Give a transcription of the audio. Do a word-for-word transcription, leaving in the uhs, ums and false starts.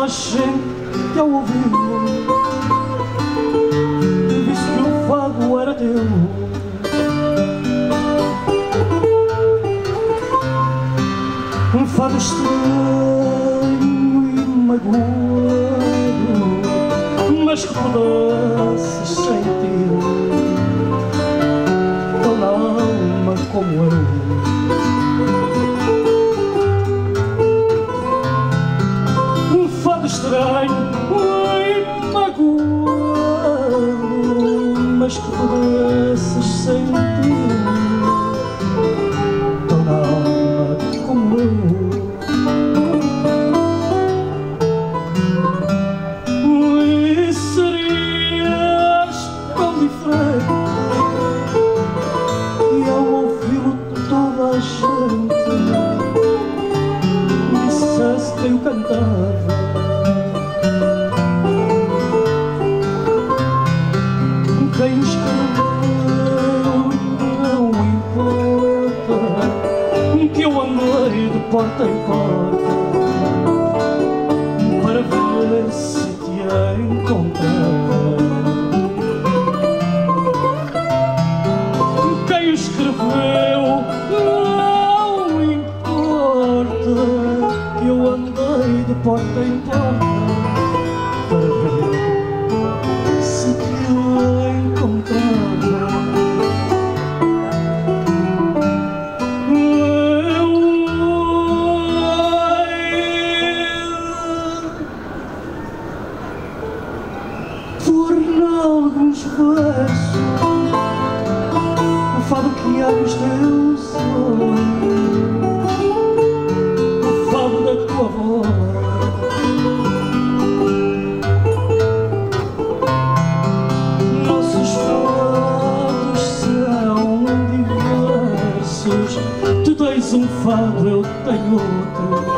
gente ao ouvi-lo disse que o fado era teu. Um fado estranho e magoado, mas que pudesses sentir tão na alma como eu. Estranho e magoado, mas que pudesses sentir tão na alma como eu. E serias tão diferente, e ao ouvi-lo toda a gente dissesse que eu cantava. Quem escreveu não importa, que eu andei de porta em porta para ver se te encontrava. Quem escreveu não importa, que eu andei de porta em porta para ver se te por alguns versos o fado que abre os teus olhos, o fado da tua voz. Nossos fados são diversos, tu tens um fado, eu tenho outro.